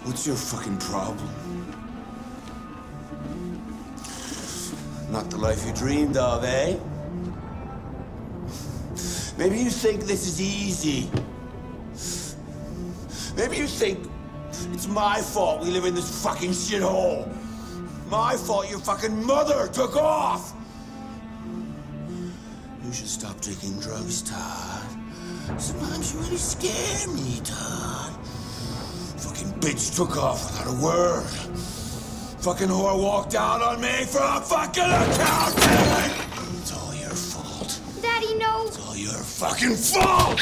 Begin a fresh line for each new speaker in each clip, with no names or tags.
What's your fucking problem? Not the life you dreamed of, eh? Maybe you think this is easy. Maybe you think it's my fault we live in this fucking shithole. My fault your fucking mother took off. You should stop taking drugs, Todd. Sometimes you really scare me, Todd. Fucking bitch took off without a word. Fucking whore walked out on me for a fucking accountant! It's all your fault.
Daddy, no!
It's all your fucking fault!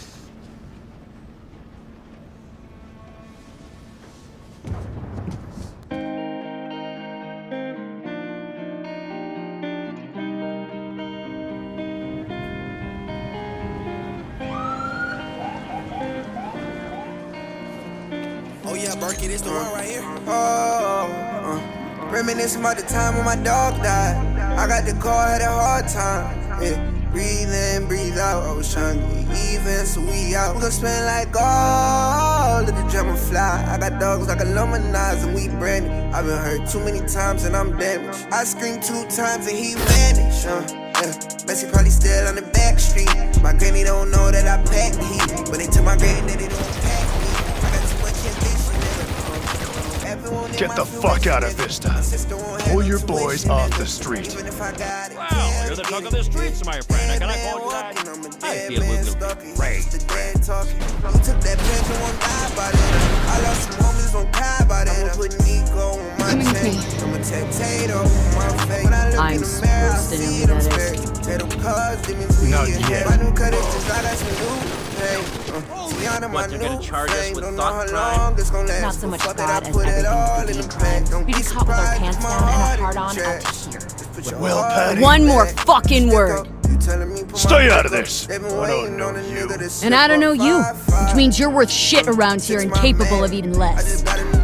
Oh yeah, Berkey, this the one right here. Reminiscing about the time when my dog died. I got the call, had a hard time. Yeah, breathe in, breathe out. I was trying to get even, so we out. We gon' spend like all of the drama fly. I got dogs like Illuminati and we branded. I've been hurt too many times and I'm damaged. I screamed 2 times and he vanished. Yeah, Messi probably still on the back street. My granny don't know that I packed heat, but they tell my granny that they don't pack me. I got too much ambition.
Get the fuck out of Vista. Pull your boys off the street.
Wow, you're the talk of the streets, my friend. Can I call you that? I feel we will be great.
You took that pledge and won't die by that. I lost some homies, won't die by that. I'm putting Nico on my chain. I'm a potato on my face. When I look in the mirror, I see them straight.
Not yet.
I knew cut it just like I should do.
What, they're gonna charge us with thought crime?
Not so much fraud as everything being crime. We be caught with our pants down and a hard on out to here.
Well, Patty.
One more fucking word.
Stay out of this. I don't know you.
And I don't know you, which means you're worth shit around here and capable of even less.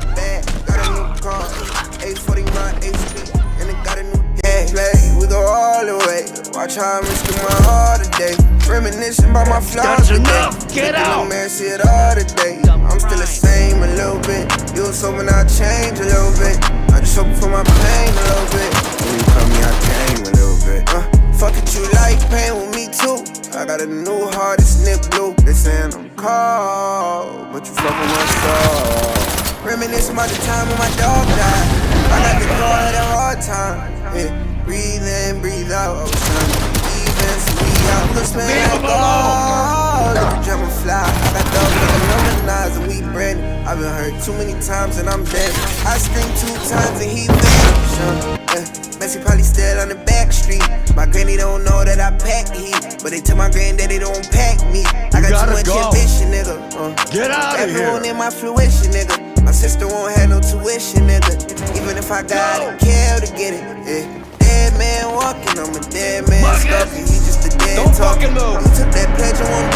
We go all the way. Watch how I'm risking my heart today. Reminiscing about my flaws today.
Get out!
Man, see it all today. I'm still the same a little bit. You was hoping I'd change a little bit. I just hoping for my pain a little bit. When you call me, I came a little bit. Fuck it, you like pain with me too. I got a new heart, it's Nick Blue. They saying I'm cold, but you fucking my soul. Reminiscing about the time when my dog died. I got the call, had a hard time. Yeah, breathe in, breathe out. I was trying to be even, so we out. We gon' spend like all of the drama fly. I got dogs like Illuminati and we branded. I've been hurt too many times and I'm dead. I screamed 2 times and he vanished. Yeah, Messi probably still on the back street. My granny don't know that I pack heat, but they tell my granddaddy don't pack me. I got too much ambition, nigga.
Get out of here.
Everyone in my fruition, nigga. My sister won't have no tuition, nigga. Even if I gotta kill to get it, yeah. Dead man walking, I'm a dead man stalking. He just a dead talking. You took that pledge and won't